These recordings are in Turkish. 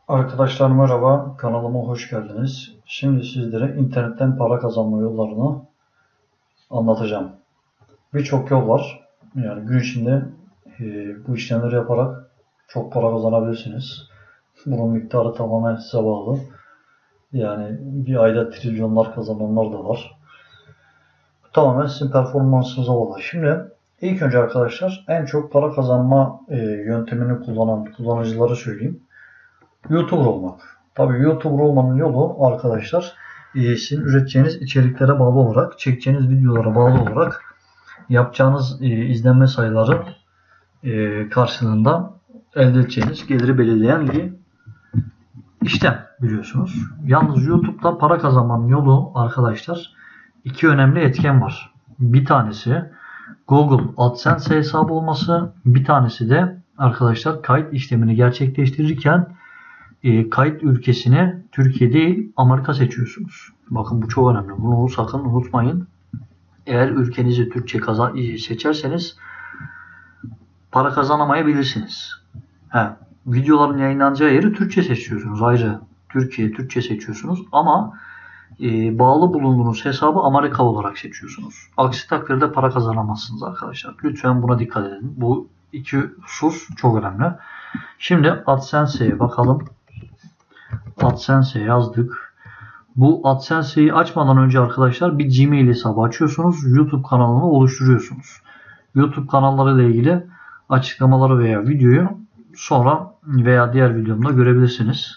Arkadaşlar merhaba, kanalıma hoş geldiniz. Şimdi sizlere internetten para kazanma yollarını anlatacağım. Birçok yol var. Yani gün içinde bu işlemleri yaparak çok para kazanabilirsiniz. Bunun miktarı tamamen size bağlı. Yani bir ayda trilyonlar kazananlar da var. Bu tamamen sizin performansınıza bağlı. Şimdi ilk önce arkadaşlar en çok para kazanma yöntemini kullanan kullanıcıları söyleyeyim. YouTuber olmak. Tabii YouTuber olmanın yolu arkadaşlar sizin üreteceğiniz içeriklere bağlı olarak, çekeceğiniz videolara bağlı olarak yapacağınız izlenme sayıları karşılığında elde edeceğiniz geliri belirleyen bir işlem biliyorsunuz. Yalnız YouTube'da para kazanmanın yolu arkadaşlar iki önemli etken var. Bir tanesi Google AdSense hesabı olması, bir tanesi de arkadaşlar kayıt işlemini gerçekleştirirken kayıt ülkesini Türkiye değil Amerika seçiyorsunuz. Bakın bu çok önemli. Bunu sakın unutmayın. Eğer ülkenizi Türkçe seçerseniz para kazanamayabilirsiniz. Videoların yayınlanacağı yeri Türkçe seçiyorsunuz. Ayrı Türkiye, Türkçe seçiyorsunuz. Ama bağlı bulunduğunuz hesabı Amerika olarak seçiyorsunuz. Aksi takdirde para kazanamazsınız arkadaşlar. Lütfen buna dikkat edin. Bu iki husus çok önemli. Şimdi AdSense'ye bakalım. AdSense'ye yazdık. Bu AdSense'yi açmadan önce arkadaşlar bir Gmail hesabı açıyorsunuz. YouTube kanalını oluşturuyorsunuz. YouTube kanalları ile ilgili açıklamaları veya videoyu sonra veya diğer videomda görebilirsiniz.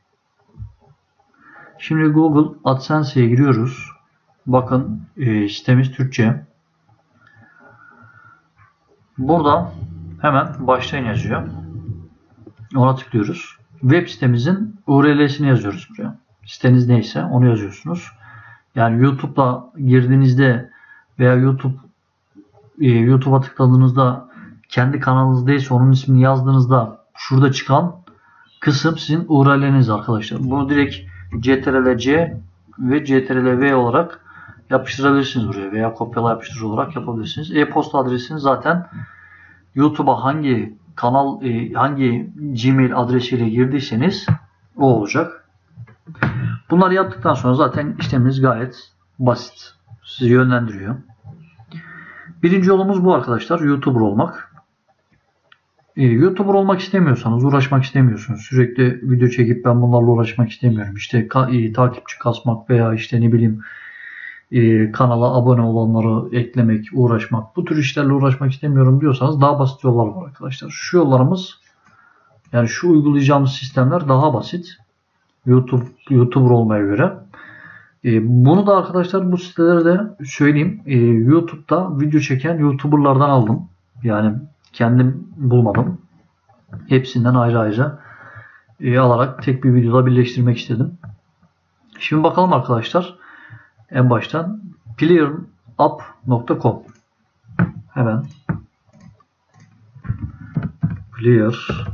Şimdi Google AdSense'ye giriyoruz. Bakın sitemiz Türkçe. Burada hemen başlayın yazıyor. Ona tıklıyoruz. Web sitemizin URL'sini yazıyoruz buraya. Siteniz neyse onu yazıyorsunuz. Yani YouTube'da girdiğinizde veya YouTube'a tıkladığınızda kendi kanalınız değilse onun ismini yazdığınızda şurada çıkan kısım sizin URL'niz arkadaşlar. Bunu direkt CTRL-C ve CTRL-V olarak yapıştırabilirsiniz buraya veya kopyala yapıştır olarak yapabilirsiniz. E-posta adresiniz zaten YouTube'a hangi Gmail adresiyle girdiyseniz o olacak. Bunları yaptıktan sonra zaten işlemimiz gayet basit. Sizi yönlendiriyor. Birinci yolumuz bu arkadaşlar. YouTuber olmak. YouTuber olmak istemiyorsanız, uğraşmak istemiyorsunuz. Sürekli video çekip ben bunlarla uğraşmak istemiyorum. İşte takipçi kasmak veya işte ne bileyim kanala abone olanları eklemek, uğraşmak, bu tür işlerle uğraşmak istemiyorum diyorsanız daha basit yollar var arkadaşlar. Şu yollarımız, yani şu uygulayacağımız sistemler daha basit. YouTuber olmaya göre. Bunu da arkadaşlar bu sitelerde söyleyeyim. YouTube'da video çeken YouTuber'lardan aldım. Yani kendim bulmadım. Hepsinden ayrı ayrı alarak tek bir videoda birleştirmek istedim. Şimdi bakalım arkadaşlar. En baştan playerup.com hemen playerup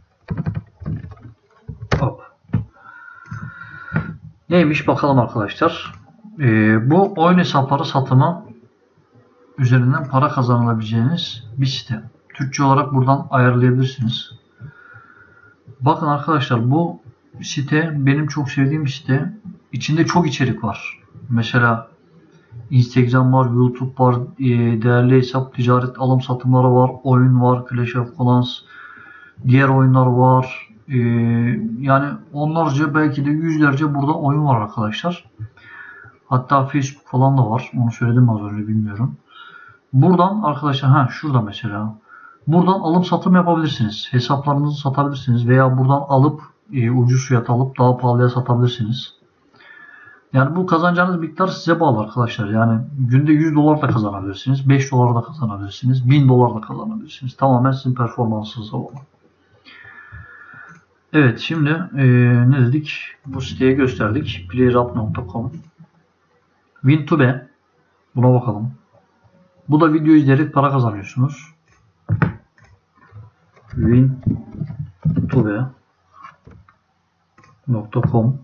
neymiş bakalım arkadaşlar. Bu oyun hesapları satımı üzerinden para kazanabileceğiniz bir site. Türkçe olarak buradan ayarlayabilirsiniz. Bakın arkadaşlar, bu site benim çok sevdiğim bir site. İçinde çok içerik var. Mesela Instagram var, YouTube var, değerli hesap, ticaret alım satımları var, oyun var, Clash of Clans, diğer oyunlar var. Yani onlarca, belki de yüzlerce burada oyun var arkadaşlar. Hatta Facebook falan da var. Onu söyledim az önce, bilmiyorum. Buradan arkadaşlar şurada mesela. Buradan alım satım yapabilirsiniz. Hesaplarınızı satabilirsiniz veya buradan alıp ucuz fiyat alıp daha pahalıya satabilirsiniz. Yani bu kazanacağınız miktar size bağlı arkadaşlar. Yani günde 100 dolar da kazanabilirsiniz. 5 dolar da kazanabilirsiniz. 1000 dolar da kazanabilirsiniz. Tamamen sizin performansınıza bağlı. Evet, şimdi ne dedik? Bu siteyi gösterdik. playerup.com Win2B. Buna bakalım. Bu da video izleyerek para kazanıyorsunuz. Win2B.com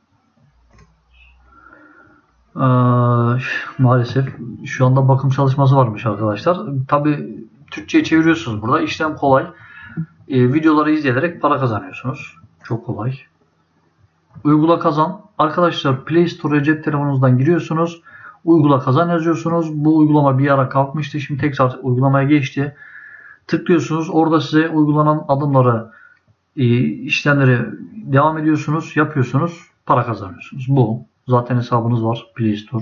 Maalesef şu anda bakım çalışması varmış arkadaşlar. Tabi Türkçe'ye çeviriyorsunuz burada. İşlem kolay. Videoları izleyerek para kazanıyorsunuz. Çok kolay. Uygula kazan. Arkadaşlar Play Store'a cep telefonunuzdan giriyorsunuz. Uygula kazan yazıyorsunuz. Bu uygulama bir ara kalkmıştı. Şimdi tekrar uygulamaya geçti. Tıklıyorsunuz. Orada size uygulanan adımları, işlemleri devam ediyorsunuz. Yapıyorsunuz. Para kazanıyorsunuz. Bu. Zaten hesabınız var Play Store.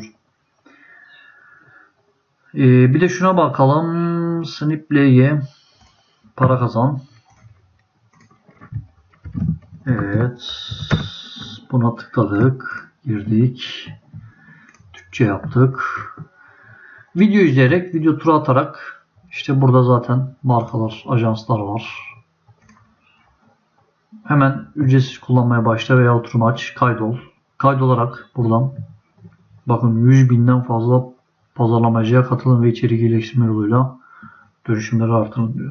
Bir de şuna bakalım. Sniplay'e para kazan. Evet. Buna tıkladık. Girdik. Türkçe yaptık. Video izleyerek, video turu atarak, işte burada zaten markalar, ajanslar var. Hemen ücretsiz kullanmaya başla veya oturumu aç. Kaydol. Kaydolarak buradan bakın 100.000'den fazla pazarlamacıya katılın ve içerik iyileştirme yoluyla dönüşümleri artırın diyor.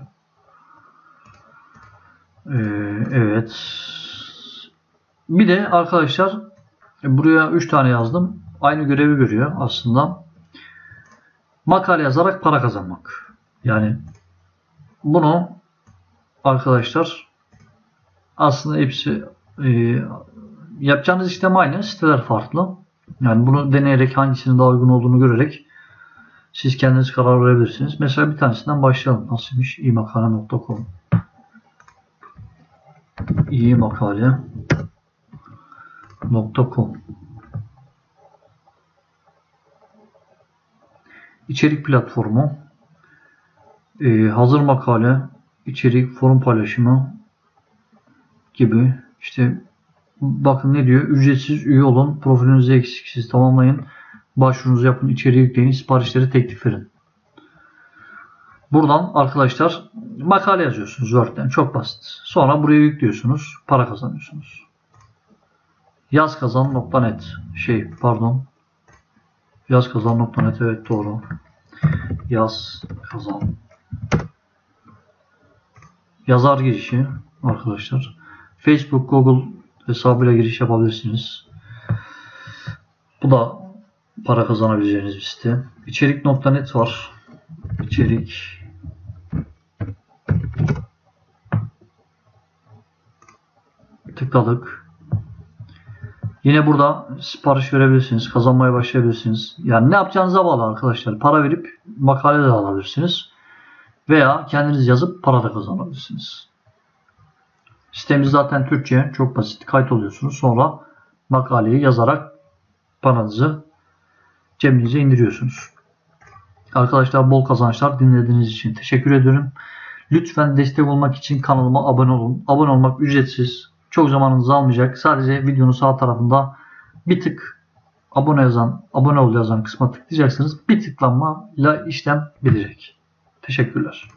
Evet. Bir de arkadaşlar buraya 3 tane yazdım. Aynı görevi görüyor aslında. Makale yazarak para kazanmak. Yani bunu arkadaşlar aslında hepsi yapacağınız işlem aynı. Siteler farklı. Yani bunu deneyerek hangisinin daha uygun olduğunu görerek siz kendiniz karar verebilirsiniz. Mesela bir tanesinden başlayalım. Nasılmış? imakale.com imakale.com İçerik platformu, hazır makale, içerik, forum paylaşımı gibi. İşte bakın ne diyor? Ücretsiz üye olun, profilinizi eksiksiz tamamlayın, başvurunuzu yapın, içeriği yükleyin, siparişleri teklif verin. Buradan arkadaşlar makale yazıyorsunuz Word'den. Çok basit. Sonra buraya yüklüyorsunuz, para kazanıyorsunuz. Yazkazan.net Yazkazan.net, evet doğru. Yazkazan. Yazar girişi arkadaşlar. Facebook, Google hesabıyla giriş yapabilirsiniz. Bu da para kazanabileceğiniz bir site. İçerik.net var. İçerik. Tıkladık. Yine burada sipariş verebilirsiniz. Kazanmaya başlayabilirsiniz. Yani ne yapacağınıza bağlı arkadaşlar. Para verip makale de alabilirsiniz. Veya kendiniz yazıp para da kazanabilirsiniz. Sitemiz zaten Türkçe. Çok basit. Kayıt oluyorsunuz. Sonra makaleyi yazarak paranızı cebinize indiriyorsunuz. Arkadaşlar bol kazançlar, dinlediğiniz için teşekkür ediyorum. Lütfen destek olmak için kanalıma abone olun. Abone olmak ücretsiz. Çok zamanınızı almayacak. Sadece videonun sağ tarafında bir tık abone ol yazan kısma tıklayacaksınız. Bir tıklanma ile işlem bitecek. Teşekkürler.